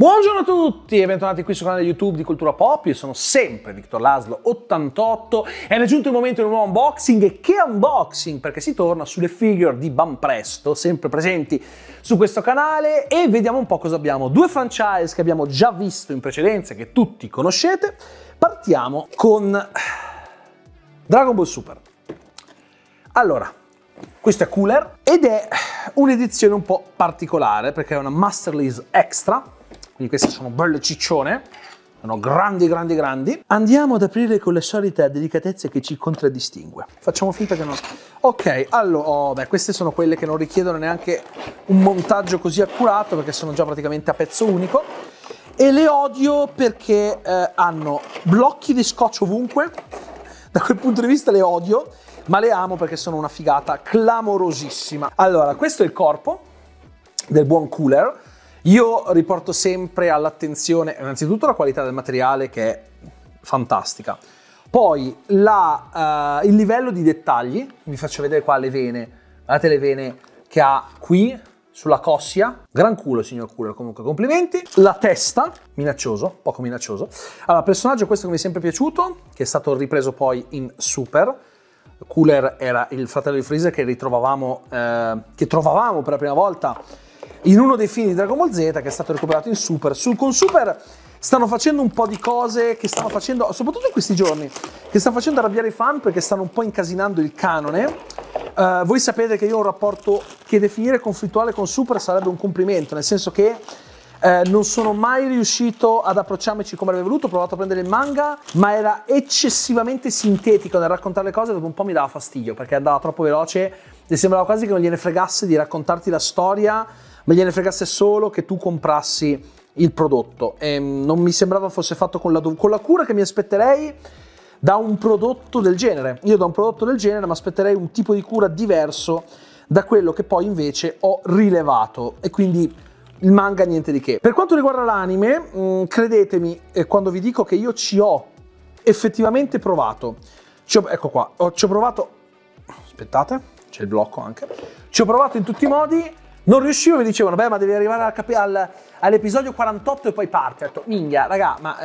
Buongiorno a tutti e bentornati qui sul canale YouTube di Cultura Pop. Io sono sempre Victor Laszlo 88 ed è giunto il momento di un nuovo unboxing. E che unboxing, perché si torna sulle figure di Banpresto, sempre presenti su questo canale, e vediamo un po' cosa abbiamo. Due franchise che abbiamo già visto in precedenza, che tutti conoscete. Partiamo con Dragon Ball Super. Allora, questo è Cooler ed è un'edizione un po' particolare perché è una Master Release Extra. Quindi queste sono belle ciccione, sono grandi. Andiamo ad aprire con le solite delicatezze che ci contraddistingue. Facciamo finta che non... Ok, allora, queste sono quelle che non richiedono neanche un montaggio così accurato perché sono già praticamente a pezzo unico. E le odio perché hanno blocchi di scotch ovunque. Da quel punto di vista le odio, ma le amo perché sono una figata clamorosissima. Allora, questo è il corpo del buon Cooler. Io riporto sempre all'attenzione innanzitutto la qualità del materiale, che è fantastica, poi il livello di dettagli. Vi faccio vedere qua le vene, guardate le vene che ha qui sulla cossia, gran culo signor Cooler, comunque complimenti. La testa, minaccioso, poco minaccioso. Allora, personaggio questo che mi è sempre piaciuto, che è stato ripreso poi in Super. Cooler era il fratello di Freezer che trovavamo per la prima volta in uno dei film di Dragon Ball Z, che è stato recuperato in Super. Con Super stanno facendo un po' di cose che stanno facendo, soprattutto in questi giorni, che stanno facendo arrabbiare i fan perché stanno un po' incasinando il canone. Voi sapete che io ho un rapporto che definire conflittuale con Super sarebbe un complimento, nel senso che non sono mai riuscito ad approcciarmici come avrei voluto. Ho provato a prendere il manga, ma era eccessivamente sintetico nel raccontare le cose, dopo un po' mi dava fastidio perché andava troppo veloce e sembrava quasi che non gliene fregasse di raccontarti la storia, ma gliene fregasse solo che tu comprassi il prodotto. E non mi sembrava fosse fatto con la cura che mi aspetterei da un prodotto del genere. Io da un prodotto del genere mi aspetterei un tipo di cura diverso da quello che poi invece ho rilevato, e quindi il manga niente di che. Per quanto riguarda l'anime, credetemi quando vi dico che io ci ho effettivamente provato. Ecco qua, ci ho provato, aspettate, c'è il blocco anche, ci ho provato in tutti i modi. Non riuscivo, mi dicevano, beh, ma devi arrivare all'episodio 48 e poi parti. Ho detto, minchia, raga, ma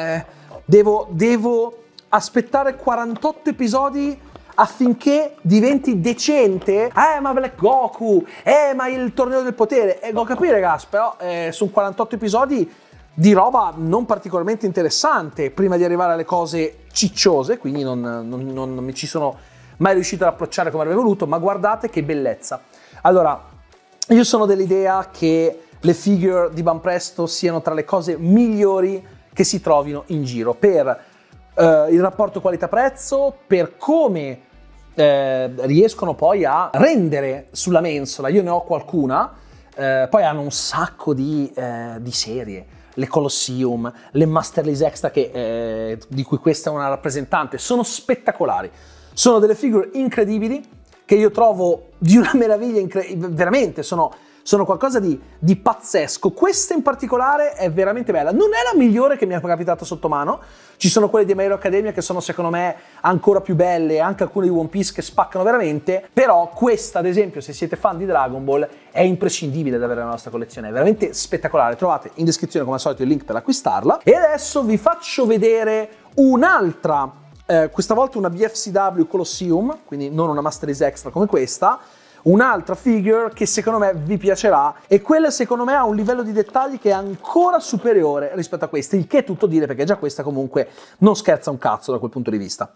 devo aspettare 48 episodi affinché diventi decente? Ma Black Goku, ma il torneo del potere. Devo capire, ragazzi, però sono 48 episodi di roba non particolarmente interessante prima di arrivare alle cose cicciose, quindi non mi ci sono mai riuscito ad approcciare come avrei voluto, ma guardate che bellezza. Allora, io sono dell'idea che le figure di Banpresto siano tra le cose migliori che si trovino in giro, per il rapporto qualità-prezzo, per come riescono poi a rendere sulla mensola. Io ne ho qualcuna, poi hanno un sacco di serie, le Colosseum, le Master Release Extra, di cui questa è una rappresentante, sono spettacolari, sono delle figure incredibili, che io trovo di una meraviglia veramente, sono qualcosa di pazzesco. Questa in particolare è veramente bella, non è la migliore che mi è capitata sotto mano. Ci sono quelle di My Hero Academia che sono secondo me ancora più belle, anche alcune di One Piece che spaccano veramente, però questa ad esempio, se siete fan di Dragon Ball, è imprescindibile da avere nella nostra collezione, è veramente spettacolare. Trovate in descrizione come al solito il link per acquistarla. E adesso vi faccio vedere un'altra, questa volta una BFCW Colosseum, quindi non una Master Release Extra come questa, un'altra figure che secondo me vi piacerà, e quella secondo me ha un livello di dettagli che è ancora superiore rispetto a queste, il che è tutto dire perché già questa comunque non scherza un cazzo da quel punto di vista.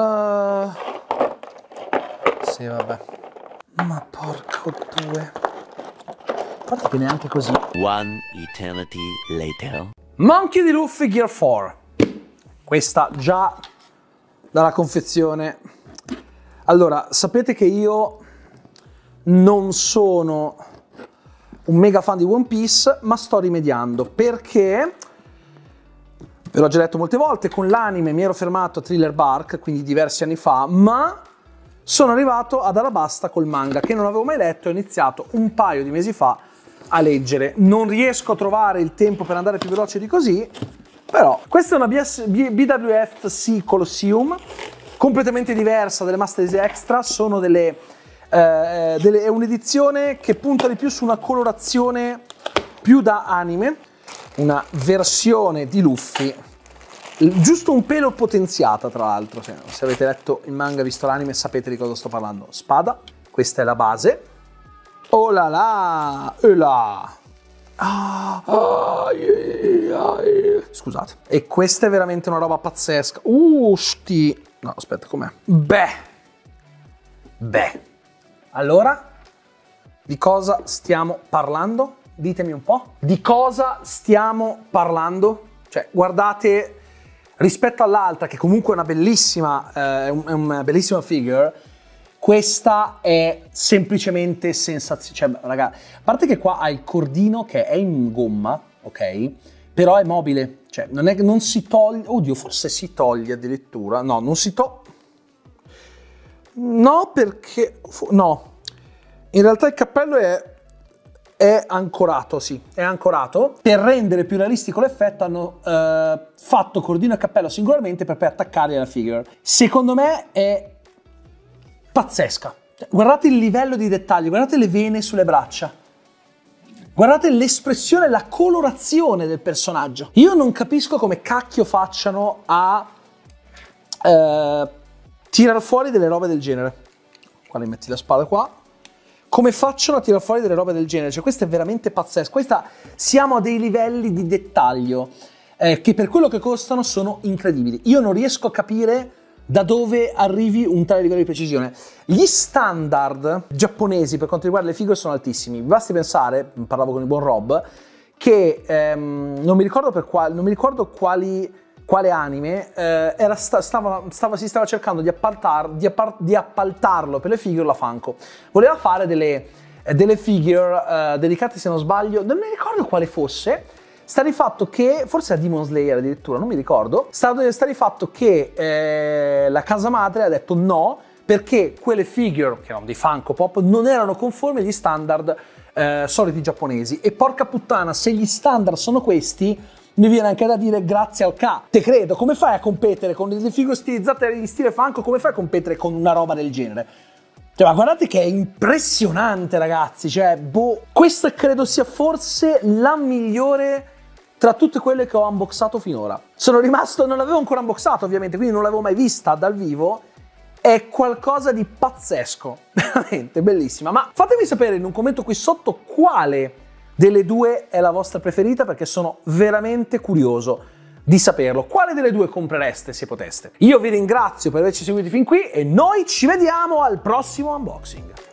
Sì, vabbè. Ma porco due. Guarda che neanche così. One eternity later. Monkey D. Luffy Gear 4. Questa già dalla confezione. Allora, sapete che io non sono un mega fan di One Piece, ma sto rimediando perché, ve l'ho già detto molte volte, con l'anime mi ero fermato a Thriller Bark, quindi diversi anni fa, ma sono arrivato ad Alabasta col manga, che non avevo mai letto e ho iniziato un paio di mesi fa a leggere. Non riesco a trovare il tempo per andare più veloce di così, però questa è una BWFC Colosseum, completamente diversa delle Master Release Extra. Sono è un'edizione che punta di più su una colorazione più da anime, una versione di Luffy giusto un pelo potenziata, tra l'altro. Se avete letto il manga, visto l'anime, sapete di cosa sto parlando. Spada, questa è la base. Oh là là, e là. Scusate. E questa è veramente una roba pazzesca. No, aspetta, com'è? Beh. Allora, di cosa stiamo parlando? Ditemi un po'. Di cosa stiamo parlando? Cioè, guardate, rispetto all'altra, che comunque è una bellissima figure, questa è semplicemente sensazionale. Cioè, raga, a parte che qua ha il cordino che è in gomma, ok? Però è mobile. Cioè, non si toglie. Oddio, forse si toglie addirittura. No, non si toglie. No, perché. No. In realtà il cappello è ancorato, sì, è ancorato. Per rendere più realistico l'effetto hanno fatto cordino e cappello singolarmente per poi attaccarli alla figure. Secondo me è pazzesca. Guardate il livello di dettaglio, guardate le vene sulle braccia. Guardate l'espressione, la colorazione del personaggio. Io non capisco come cacchio facciano a tirar fuori delle robe del genere. Qua le metti la spada qua. Come facciano a tirar fuori delle robe del genere? Cioè, questo è veramente pazzesco. Siamo a dei livelli di dettaglio che per quello che costano sono incredibili. Io non riesco a capire da dove arrivi un tale livello di precisione. Gli standard giapponesi per quanto riguarda le figure sono altissimi. Basti pensare, parlavo con il buon Rob, che non mi ricordo quale anime si stava cercando di appaltarlo per le figure la Funko. Voleva fare delle figure dedicate, se non sbaglio, non mi ricordo quale fosse. Sta di fatto che, forse a Demon Slayer addirittura, non mi ricordo, sta di fatto che la casa madre ha detto no, perché quelle figure, che erano dei Funko Pop, non erano conformi agli standard soliti giapponesi. E porca puttana, se gli standard sono questi, mi viene anche da dire grazie al K. Te credo, come fai a competere con le figure stilizzate in stile Funko? Come fai a competere con una roba del genere? Cioè, ma guardate che è impressionante, ragazzi. Cioè, questa credo sia forse la migliore tra tutte quelle che ho unboxato finora. Sono rimasto, non l'avevo ancora unboxato ovviamente, quindi non l'avevo mai vista dal vivo. È qualcosa di pazzesco, veramente bellissima. Ma fatemi sapere in un commento qui sotto quale delle due è la vostra preferita, perché sono veramente curioso di saperlo. Quale delle due comprereste se poteste? Io vi ringrazio per averci seguiti fin qui e noi ci vediamo al prossimo unboxing.